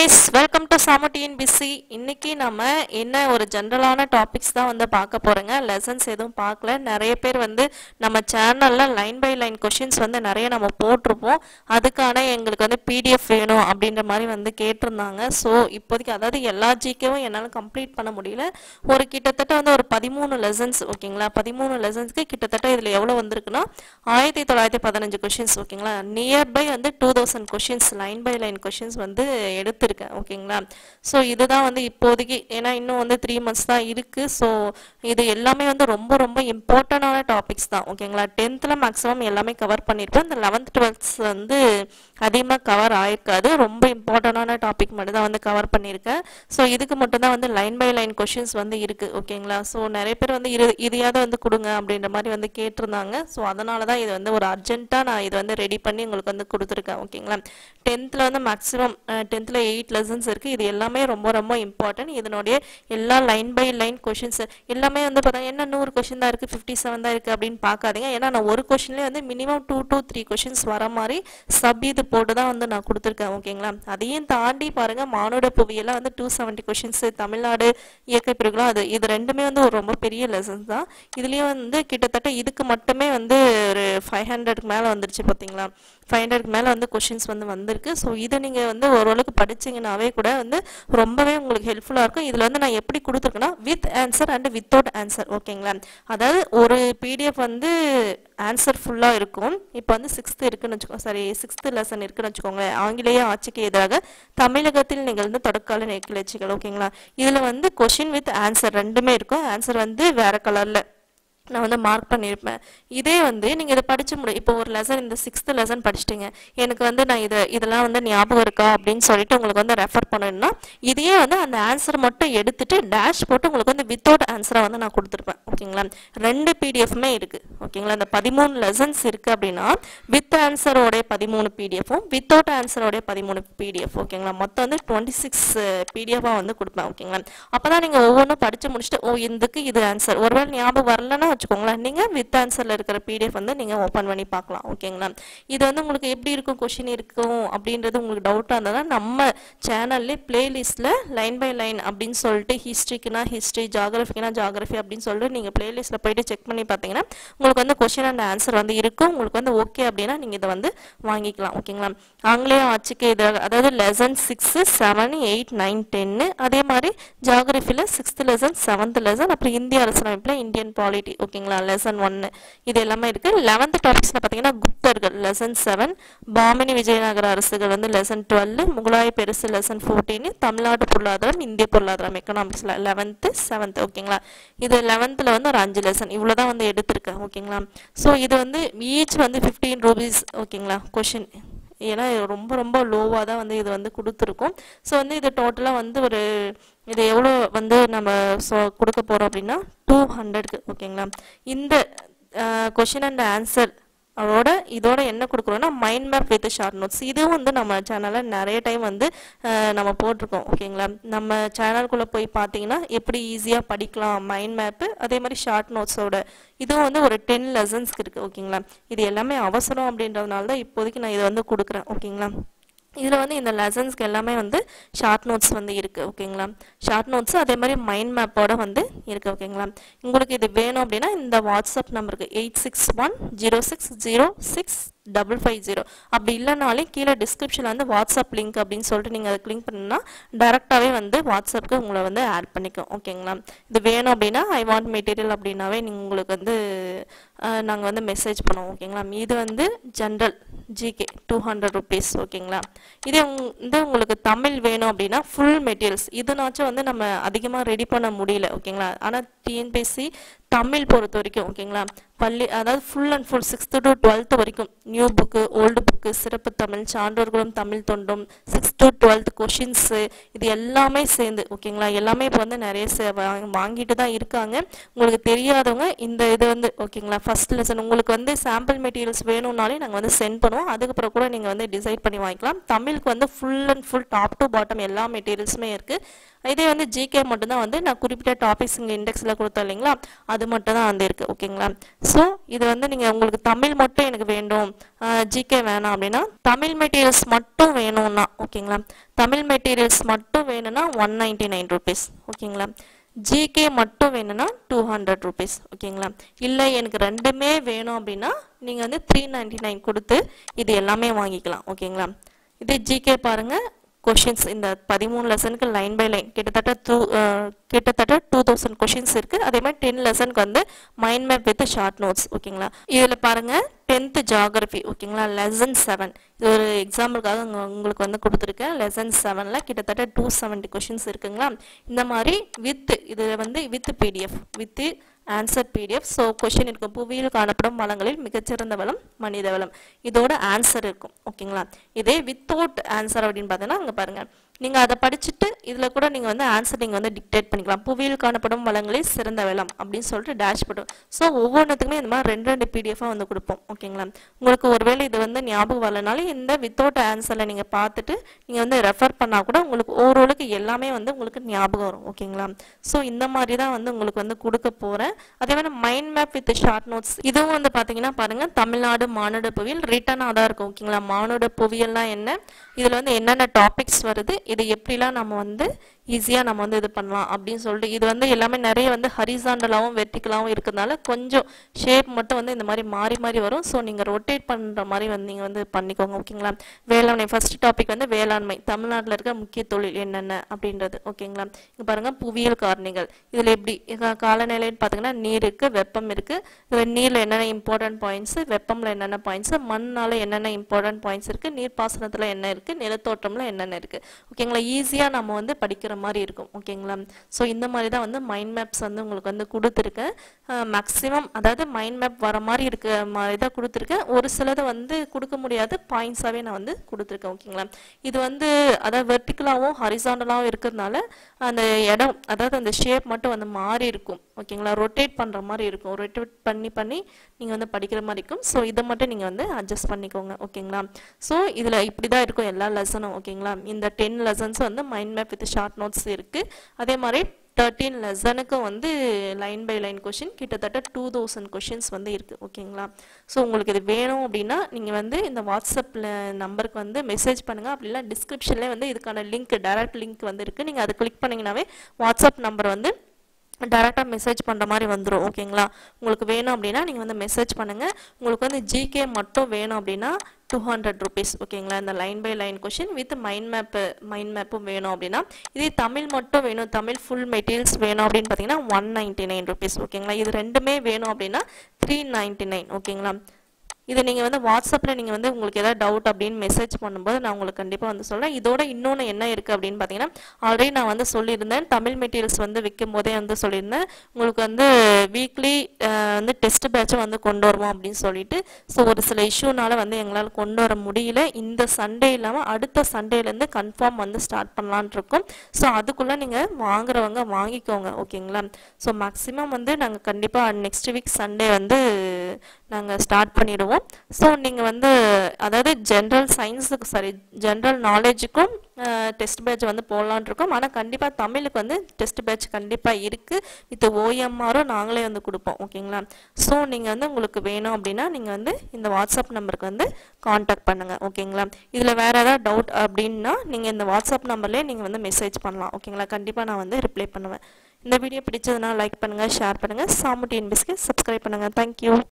guys, welcome to Sama TNPSC. இன்னைக்கு நம்ம என்ன ஒரு ஜெனரலான டாபிக்ஸ் தான் வந்து பார்க்க போறோங்க. லெசன்ஸ் எதுவும் பார்க்கல. நிறைய பேர் வந்து நம்ம சேனல்ல லைன் பை லைன் क्वेश्चंस வந்து நிறைய நம்ம போட்டுருப்போம். அதுக்கான எங்களுக்கு வந்து PDF வேணும் அப்படின்ற மாதிரி வந்து கேட்டிருந்தாங்க. சோ இப்போதைக்கு அதாவது எல்லா ஜிகேவும் என்னால கம்ப்ளீட் பண்ண முடியல. ஒரு கிட்டத்தட்ட வந்து ஒரு 13 லெசன்ஸ் ஓகேங்களா. 13 லெசன்ஸ்க்கு கிட்டத்தட்ட இதுல எவ்வளவு வந்திருக்குன்னா 1915 क्वेश्चंस ஓகேங்களா. நியர் பை வந்து 2000 questions line by line questions வந்து எடுத்திருக்கேன் ஓகேங்களா. சோ இதுதான் வந்து இப்போதைக்கு ஏன்னா இன்னும் வந்து 3 months தான் இருக்கு. சோ இது எல்லாமே வந்து ரொம்ப ரொம்ப இம்பார்ட்டன்டான டாபிக்ஸ் தான் ஓகேங்களா. 10thல மேக்ஸிமம் எல்லாமே கவர் பண்ணிருப்போம். இந்த 11th 12th வந்து அதிகமா கவர் ஆயிருக்காது. ரொம்ப இம்பார்ட்டன்டான டாபிக் மட்டும் தான் வந்து கவர் பண்ணிருக்கேன். சோ இதுக்கு மட்டும் தான் வந்து லைன் பை லைன் क्वेश्चंस வந்து இருக்கு ஓகேங்களா. சோ நிறைய பேர் வந்து இதையாவது வந்து கொடுங்க அப்படின்ற மாதிரி வந்து கேட்டிருந்தாங்க. சோ அதனால தான் இது வந்து ஒரு அர்ஜென்ட்டா நான் இது வந்து ரெடி பண்ணி உங்களுக்கு வந்து கொடுத்துருக்கேன் ஓகேங்களா. 10thல வந்து மேக்ஸிமம் 10thல 8 லெசன்ஸ் இருக்கு. இது எல்லாமே ரொம்ப ரொம்ப இம்பார்ட்டன்ட். இதனுடைய எல்லா லைன் பை லைன் क्वेश्चंस எல்லாமே வந்து பார்த்தா என்ன 100 क्वेश्चन தான் இருக்கு 57 தான் இருக்கு அப்படினு பார்க்காதீங்க. ஏன்னா நான் ஒரு क्वेश्चनலயே வந்து மினிமம் 2 to 3 क्वेश्चंस வர மாதிரி சப் இது போட்டு தான் வந்து நான் கொடுத்திருக்கேன் ஓகேங்களா. அதையும் தாண்டி பாருங்க மானுட புவியியல வந்து 270 क्वेश्चंस தமிழ்நாடு இயற்கை பிரிவுகளா அது இது ரெண்டுமே வந்து ஒரு ரொம்ப பெரிய லெசன்ஸ் தான். இதுலயே வந்து கிட்டத்தட்ட இதுக்கு மட்டுமே வந்து ஒரு 500க்கு மேல வந்துருச்சு பாத்தீங்களா. 500க்கு மேல வந்து क्वेश्चंस வந்து வந்திருக்கு. சோ இத நீங்க வந்து ஓரளவுக்கு படிச்சீங்கனாவே கூட வந்து ரொம்பவே உங்களுக்கு ஹெல்ப்ஃபுல்லா இருக்கும். இதுல வந்து நான் எப்படி கொடுத்திருக்கேன்னா with answer and without answer ஓகேங்களா. அதாவது ஒரு PDF வந்து ஆன்சர் ஃபுல்லா இருக்கும். இப்போ வந்து 6th இருக்குன்னு வெச்சுக்கோ சாரி 6th லெசன் இருக்குன்னு வெச்சுக்கோங்க. ஆங்கிலேய ஆட்சிக்கு எதிராக தமிழகத்தில் நிகழ்ந்த தொடர்கால கிளர்ச்சிகள் ஓகேங்களா. இதுல வந்து क्वेश्चन வித் ஆன்சர் ரெண்டுமே இருக்கும். ஆன்சர் வந்து வேற கலர்ல நான் வந்து மார்க் பண்ணிருப்பேன். இதே வந்து நீங்க இத படிச்சு இப்போ ஒரு லெசன் இந்த 6th லெசன் படிச்சிட்டீங்க. எனக்கு வந்து நான் இதெல்லாம் வந்து ஞாபகம் இருக்கா அப்படினு சொல்லிட்டு உங்களுக்கு வந்து ரெஃபர் பண்ணனும்னா இதையே வந்து அந்த ஆன்சர் மட்டும் எடுத்துட்டு டேஷ் போட்டு உங்களுக்கு வந்து வித்தவுட் ஆன்சரா வந்து நான் கொடுத்திருப்பேன் ஓகேங்களா. ரெண்டு PDFமே இருக்கு ஓகேங்களா. இந்த 13 லெசன்ஸ் இருக்கு அப்படினா வித் ஆன்சரோட 13 PDFம் வித்தவுட் ஆன்சரோட 13 PDF ஓகேங்களா. மொத்தம் வந்து 26 PDF வந்து கொடுப்பேன் ஓகேங்களா. அப்பதான் நீங்க ஒவ்வொன்றும் படிச்சு முடிச்சிட்டு ஓ இதுக்கு இது ஆன்சர் ஒருவேளை ஞாபகம் வரலன்னா வச்சுக்கோங்களேன் நீங்க வித் ஆன்சர்ல இருக்கிற PDF வந்து நீங்க ஓபன் பண்ணி பார்க்கலாம் ஓகேங்களா. இது வந்து உங்களுக்கு எப்படி இருக்கும் क्वेश्चन இருக்கும் அப்படின்றது உங்களுக்கு டவுட்டா இருந்தா நம்ம சேனல்ல பிளேலிஸ்ட்ல லைன் பை லைன் அப்படினு சொல்லிட்டு ஹிஸ்டரிக்குனா ஹிஸ்டரி ஜியோகிராஃபிக்குனா ஜியோகிராஃபி அப்படினு சொல்லிட்டு நீங்க பிளேலிஸ்ட்ல போய்ட்டு செக் பண்ணி பாத்தீங்கன்னா உங்களுக்கு வந்து क्वेश्चन அண்ட் ஆன்சர் வந்து இருக்கும். உங்களுக்கு வந்து ஓகே அப்படினா நீங்க இத வந்து வாங்கிக்கலாம் ஓகேங்களா. ஆங்கிலேய ஆட்சிக்கு எதிராக அதாவது லெசன் 6 7 8 9 10 அதே மாதிரி ஜியோகிராஃபில 6th லெசன் 7th லெசன் அப்புறம் இந்திய அரசியலமைப்புல இந்தியன் பாலிட்டி ஓகேங்களா லெசன் 1 இது எல்லாமே இருக்கு. 11th டாபிக்ஸ்ல பாத்தீங்கன்னா குப்தர்கள் லெசன் 7 பாமினி விஜயநகர அரசுகள் வந்து லெசன் 12 முகலாய பேரரசு லெசன் 14 தமிழ்நாடு பொருளாதாரம் இந்திய பொருளாதாரம் எக்கனாமிக்ஸ்ல 11th 7th ஓகேங்களா. இது 11thல வந்து ஒரு 5 லெசன் இவ்வளவுதான் வந்து எடுத்திருக்கேன் ஓகேங்களா. சோ இது வந்து ஈச் வந்து 15 rupees ஓகேங்களா क्वेश्चन ஏன்னா ரொம்ப ரொம்ப லோவா தான் வந்து இது வந்து கொடுத்துருக்கும். ஸோ வந்து இது டோட்டலா வந்து ஒரு இது எவ்வளோ வந்து நம்ம கொடுக்க போறோம் அப்படின்னா 200க்கு ஓகேங்களா. இந்த क्वेश्चन அண்ட் ஆன்சர் இதோட என்ன கொடுக்குறோம்னா mind map with short notes இதுவும் வந்து நம்ம சேனல்ல நிறைய டைம் வந்து நம்ம போட்டிருக்கோம் ஓகேங்களா. நம்ம சேனலுக்குள்ள போய் பார்த்தீங்கன்னா எப்படி ஈஸியா படிக்கலாம் மைண்ட் மேப் அதே மாதிரி ஷார்ட் நோட்ஸோட இதுவும் வந்து ஒரு 10 லெசன்ஸ்க்கு இருக்கு ஓகேங்களா. இது எல்லாமே அவசரம் அப்படின்றதுனால தான் இப்போதைக்கு நான் இதை வந்து கொடுக்குறேன் ஓகேங்களா. இதுல வந்து இந்த லெசன்ஸ்க்கு எல்லாமே வந்து ஷார்ட் நோட்ஸ் வந்து இருக்கு ஓகேங்களா. ஷார்ட் நோட்ஸ் அதே மாதிரி மைண்ட் மேப்போட வந்து இருக்கு ஓகேங்களா. உங்களுக்கு இது வேணும் அப்படின்னா இந்த வாட்ஸ்அப் நம்பருக்கு 8610606550 அப்படி இல்லைனாலே கீழே டிஸ்கிரிப்ஷன்ல வந்து வாட்ஸ்அப் லிங்க் அப்படின்னு சொல்லிட்டு நீங்க அதை கிளிக் பண்ணீங்கன்னா டைரக்டாவே வந்து வாட்ஸ்அப்க்கு உங்களை வந்து ஆட் பண்ணிக்கும் ஓகேங்களா. இது வேணும் அப்படின்னா ஐ வாண்ட் மெட்டீரியல் அப்படின்னாவே நீங்க உங்களுக்கு வந்து நாங்க வந்து மெசேஜ் பண்ணுவோம் ஓகேங்களா. இது வந்து ஜெனரல் ஜிகே 200 rupees ஓகேங்களா. இதே வந்து உங்களுக்கு தமிழ் வேணும் அப்படின்னா ஃபுல் மெட்டீரியல்ஸ் இதுனாச்சும் வந்து நம்ம அதிகமா ரெடி பண்ண முடியல ஓகேங்களா. ஆனா TNPSC தமிழ் பொறுத்த வரைக்கும் ஓகேங்களா பள்ளி அதாவது full and full 6th to 12th வரைக்கும் நியூ புக்கு ஓல்டு புக்கு சிறப்பு தமிழ் சான்றோர்களும் தமிழ் தொண்டும் 6th to 12th क्वेश्चंस இது எல்லாமே சேர்ந்து ஓகேங்களா. எல்லாமே இப்போ வந்து நிறைய வாங்கிட்டு தான் இருக்காங்க. உங்களுக்கு தெரியாதவங்க இந்த இது வந்து ஓகேங்களா ஃபர்ஸ்ட் லெசன் உங்களுக்கு வந்து சாம்பிள் மெட்டீரியல்ஸ் வேணும்னாலே நாங்கள் வந்து சென்ட் பண்ணுவோம். அதுக்கப்புறம் கூட நீங்கள் வந்து டிசைட் பண்ணி வாங்கிக்கலாம். தமிழுக்கு வந்து full and full top to bottom எல்லா மெட்டீரியல்ஸுமே இருக்கு. இதே வந்து ஜிகே மட்டும் தான் வந்து நான் குறிப்பிட்ட டாபிக்ஸ் இங்கே இண்டெக்ஸில் கொடுத்தேன் இல்லைங்களா அது அது மட்டும் தான் வந்து இருக்குது ஓகேங்களா. ஸோ இது வந்து நீங்கள் உங்களுக்கு தமிழ் மட்டும் எனக்கு வேண்டும், ஜிகே வேணாம் அப்படின்னா தமிழ் மெட்டீரியல்ஸ் மட்டும் வேணும்னா ஓகேங்களா, தமிழ் மெட்டீரியல்ஸ் மட்டும் வேணும்னா 199 rupees ஓகேங்களா. ஜிகே மட்டும் வேணும்னா 200 rupees ஓகேங்களா. இல்லை எனக்கு ரெண்டுமே வேணும் அப்படின்னா நீங்கள் வந்து 399 கொடுத்து இது எல்லாமே வாங்கிக்கலாம் ஓகேங்களா. இது ஜிகே பாருங்கள், கொஷின்ஸ் இந்த 13 லெசனுக்கு லைன் பை லைன் கிட்டத்தட்ட 2000 கொஷின்ஸ் இருக்குது. அதே மாதிரி 10 லெசனுக்கு வந்து mind map with short notes ஓகேங்களா. இதில் பாருங்கள் 10th ஜியாகிரபி ஓகேங்களா, லெசன் 7 இது ஒரு எக்ஸாம்பிளுக்காக உங்களுக்கு வந்து கொடுத்துருக்கேன். லெசன் 7ல் கிட்டத்தட்ட 270 கொஷின்ஸ் இருக்குங்களா. இந்த மாதிரி இது வந்து with PDF with answer PDF. So question இருக்கும், புவியில் காணப்படும் வளங்களில் மிகச்சிறந்த வளம் மனித வளம், இதோட ஆன்சர் இருக்கும் ஓகேங்களா. இதே வித்தவுட் ஆன்சர் அப்படின்னு பார்த்தீங்கன்னா அங்கே பாருங்கள், நீங்கள் அதை படிச்சுட்டு இதில் கூட நீங்கள் வந்து ஆன்சர் நீங்கள் வந்து டிக்டேட் பண்ணிக்கலாம். புவியில் காணப்படும் வளங்களில் சிறந்த வளம் அப்படின்னு சொல்லிட்டு டேஷ் போட்டோம். ஸோ ஒவ்வொன்றுத்துக்குமே இந்த மாதிரி 2 பிடிஎஃபாக வந்து கொடுப்போம் ஓகேங்களா. உங்களுக்கு ஒருவேளை இது வந்து ஞாபகம் வரலனாலும் இந்த வித்தவுட் ஆன்சரில் நீங்கள் பார்த்துட்டு நீங்கள் வந்து ரெஃபர் பண்ணால் கூட உங்களுக்கு ஓரளவுக்கு எல்லாமே வந்து உங்களுக்கு ஞாபகம் வரும் ஓகேங்களா. ஸோ இந்த மாதிரி தான் வந்து உங்களுக்கு வந்து கொடுக்க போகிறேன். அதே மாதிரி mind map with short notes இதுவும் வந்து பார்த்தீங்கன்னா பாருங்கள், தமிழ்நாடு மானுட புவியியல் ரிட்டனாக தான் இருக்கும் ஓகேங்களா. மானுட புவியல்லாம் என்ன, இதில் வந்து என்னென்ன டாபிக்ஸ் வருது, இது எப்படிலாம் நம்ம வந்து ஈஸியாக நம்ம வந்து இது பண்ணலாம் அப்படின்னு சொல்லிட்டு இது வந்து எல்லாமே நிறைய வந்து ஹரிசாண்டலாகவும் வெர்டிக்கலாகவும் இருக்கிறதுனால கொஞ்சம் ஷேப் மட்டும் வந்து இந்த மாதிரி மாறி மாறி வரும். ஸோ நீங்கள் ரொட்டேட் பண்ணுற மாதிரி வந்து நீங்கள் வந்து பண்ணிக்கோங்க ஓகேங்களா. வேளாண்மை ஃபர்ஸ்ட் டாபிக் வந்து வேளாண்மை, தமிழ்நாட்டில் இருக்க முக்கிய தொழில் என்னென்ன அப்படின்றது ஓகேங்களா. இங்கே பாருங்கள் புவியியல் காரணிகள், இதில் எப்படி காலநிலைன்னு பார்த்தீங்கன்னா நீர் இருக்குது, வெப்பம் இருக்குது, இதில் நீரில் என்னென்ன இம்பார்ட்டன்ட் பாயிண்ட்ஸு, வெப்பமில் என்னென்ன பாயிண்ட்ஸு, மண்ணால் என்னென்ன இம்பார்ட்டன்ட் பாயிண்ட்ஸ் இருக்குது, நீர்ப்பாசனத்தில் என்ன இருக்குது, நிலத்தோட்டமில் என்னென்ன இருக்குது ஓகேங்களா. ஈஸியாக நம்ம வந்து படிக்கிற மாதிரி இருக்கும் ஓகேங்களா. ஸோ இந்த மாதிரி தான் வந்து மைண்ட் மேப்ஸ் வந்து உங்களுக்கு வந்து கொடுத்துருக்கேன். மேக்ஸிமம் அதாவது மைண்ட் மேப் வர மாதிரி இருக்க மாதிரி தான் கொடுத்துருக்கேன். ஒரு சிலதை வந்து கொடுக்க முடியாது, பாயிண்ட்ஸாகவே நான் வந்து கொடுத்துருக்கேன் ஓகேங்களா. இது வந்து அதாவது வெர்டிக்கலாகவும் ஹரிசாண்டலாகவும் இருக்கிறதுனால அந்த இடம் அதாவது அந்த ஷேப் மட்டும் வந்து மாறி இருக்கும் ஓகேங்களா. ரொட்டேட் பண்ணுற மாதிரி இருக்கும், ரொட்டேட் பண்ணி நீங்கள் வந்து படிக்கிற மாதிரி இருக்கும். ஸோ இதை மட்டும் நீங்கள் வந்து அட்ஜஸ்ட் பண்ணிக்கோங்க ஓகேங்களா. ஸோ இதில் இப்படி தான் இருக்கும் எல்லா லெசனும் ஓகேங்களா. இந்த 10 லெசன்ஸ் வந்து mind map with short notes இருக்குது. அதே மாதிரி 13 லெசனுக்கும் வந்து லைன் பை லைன் கொஷின் கிட்டத்தட்ட 2000 கொஷின்ஸ் வந்து இருக்குது ஓகேங்களா. ஸோ உங்களுக்கு இது வேணும் அப்படின்னா நீங்கள் வந்து இந்த வாட்ஸ்அப்பில் நம்பருக்கு வந்து மெசேஜ் பண்ணுங்கள். அப்படி இல்லை டிஸ்கிரிப்ஷன்லேயே வந்து இதுக்கான லிங்க் டைரக்ட் லிங்க் வந்து இருக்குது, நீங்கள் அதை கிளிக் பண்ணிங்கனாவே வாட்ஸ்அப் நம்பர் வந்து டைரெக்டாக மெசேஜ் பண்ணுற மாதிரி வந்துடும் ஓகேங்களா. உங்களுக்கு வேணும் அப்படின்னா நீங்கள் வந்து மெசேஜ் பண்ணுங்கள். உங்களுக்கு வந்து ஜிகே மட்டும் வேணும் அப்படின்னா 200 rupees ஓகேங்களா. இந்த line by line question with mind மேப்பும் வேணும் அப்படின்னா, இதே தமிழ் மட்டும் வேணும், தமிழ் ஃபுல் மெட்டீரியல்ஸ் வேணும் அப்படின்னு பார்த்தீங்கன்னா 199 rupees ஓகேங்களா. இது ரெண்டுமே வேணும் அப்படின்னா 399 ஓகேங்களா. இது நீங்கள் வந்து வாட்ஸ்அப்பில் நீங்கள் வந்து உங்களுக்கு ஏதாவது டவுட் அப்படின்னு மெசேஜ் பண்ணும்போது நான் உங்களுக்கு கண்டிப்பாக வந்து சொல்கிறேன். இதோட இன்னொன்று என்ன இருக்குது அப்படின்னு பார்த்தீங்கன்னா, ஆல்ரெடி நான் வந்து சொல்லியிருந்தேன், தமிழ் மெட்டீரியல்ஸ் வந்து விற்கும் போதே வந்து சொல்லியிருந்தேன் உங்களுக்கு வந்து வீக்லி வந்து டெஸ்ட் பேட்சும் வந்து கொண்டு வருவோம் அப்படின்னு சொல்லிட்டு. ஸோ ஒரு சில இஷ்யூனால வந்து எங்களால் கொண்டு வர முடியல. இந்த சண்டே இல்லாமல் அடுத்த சண்டேலேருந்து கன்ஃபார்ம் வந்து ஸ்டார்ட் பண்ணலான் இருக்கோம். ஸோ அதுக்குள்ளே நீங்கள் வாங்குறவங்க வாங்கிக்கோங்க ஓகேங்களா. ஸோ மேக்ஸிமம் வந்து நாங்கள் கண்டிப்பாக நெக்ஸ்ட் வீக் சண்டே வந்து நாங்கள் ஸ்டார்ட் பண்ணிடுவோம். ஸோ நீங்கள் வந்து அதாவது ஜென்ரல் சயின்ஸுக்கு ஜென்ரல் நாலேஜுக்கும் டெஸ்ட் பேட்ச் வந்து போடலான் இருக்கோம். ஆனால் கண்டிப்பாக தமிழுக்கு வந்து டெஸ்ட் பேட்ச் கண்டிப்பாக இருக்குது, வித் ஓஎம்ஆரும் நாங்களே வந்து கொடுப்போம் ஓகேங்களா. ஸோ நீங்கள் வந்து உங்களுக்கு வேணும் அப்படின்னா நீங்கள் வந்து இந்த வாட்ஸ்அப் நம்பருக்கு வந்து காண்டாக்ட் பண்ணுங்கள் ஓகேங்களா. இதில் வேறு ஏதாவது டவுட் அப்படின்னா நீங்கள் இந்த வாட்ஸ்அப் நம்பர்லேயே நீங்கள் வந்து மெசேஜ் பண்ணலாம் ஓகேங்களா. கண்டிப்பாக நான் வந்து ரிப்ளை பண்ணுவேன். இந்த வீடியோ பிடிச்சதுன்னா லைக் பண்ணுங்கள், ஷேர் பண்ணுங்கள், சாமு டிஎன்பிஎஸ்க்கு சப்ஸ்கிரைப் பண்ணுங்கள். தேங்க்யூ.